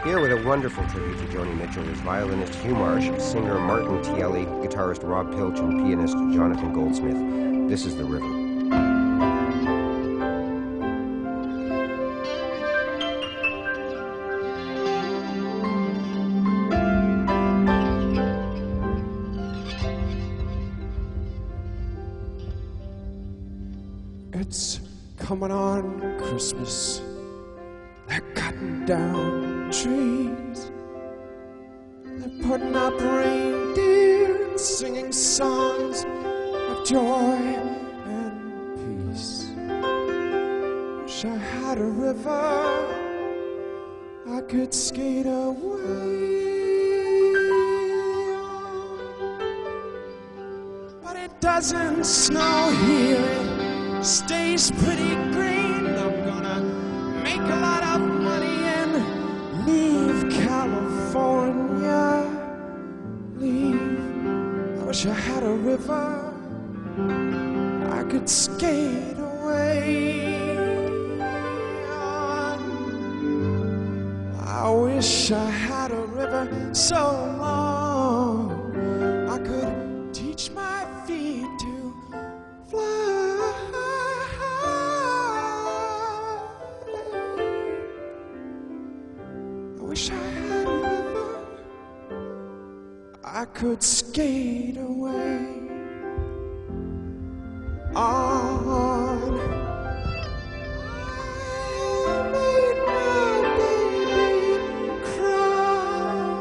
Here with a wonderful tribute to Joni Mitchell is violinist Hugh Marsh, singer Martin Tielli, guitarist Rob Pilch, and pianist Jonathan Goldsmith. This is The River. It's coming on Christmas. They're cutting down trees. They're putting up reindeer and singing songs of joy and peace. Wish I had a river I could skate away on. But it doesn't snow here. It stays pretty green. I'm gonna make a lot of money and leave California. Leave. I wish I had a river I could skate away on. I wish I had a river so long I could teach my feet to fly. I wish I had a river I could skate away on. I made my baby cry.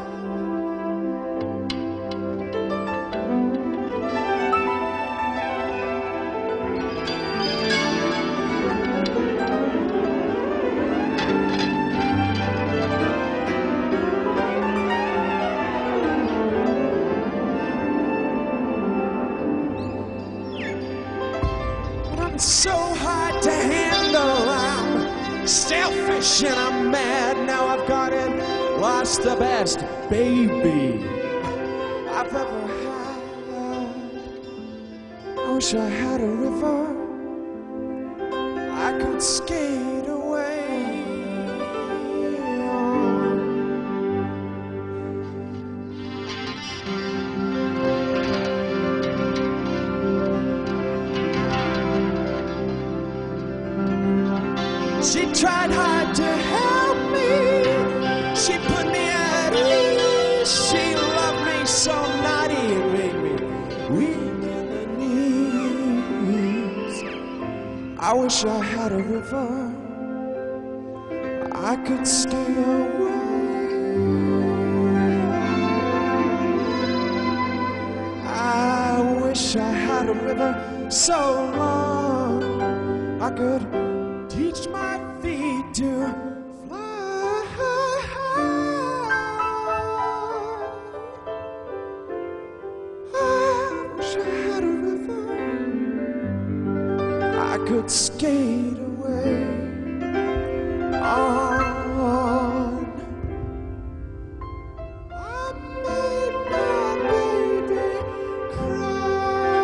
I'm so hard to handle. I'm selfish and I'm mad. Now I've got it, lost the best baby I've ever had. I wish I had a river I could skate away on. She tried hard to help me. She put me at ease. She loved me so naughty and made me weak in the knees. I wish I had a river I could skate away. I wish I had a river so long I could teach my feet to fly. I wish I had a river I could skate away on. I made my baby cry.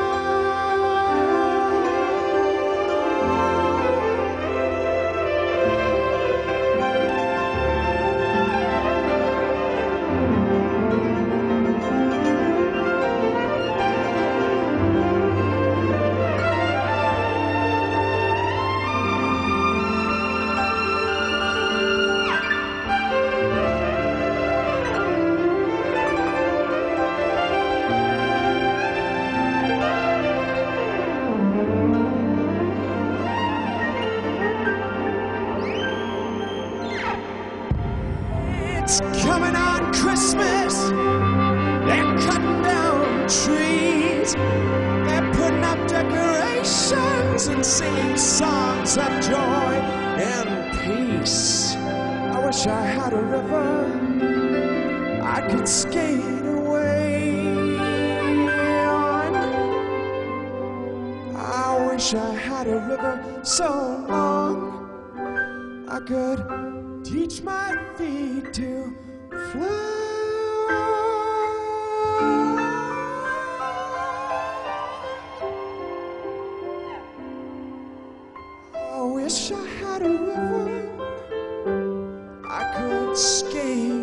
It's coming on Christmas. They're cutting down trees. They're putting up decorations and singing songs of joy and peace. I wish I had a river I could skate away on. I wish I had a river so long I could teach my feet to fly. I wish I had a river I could skate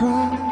cry.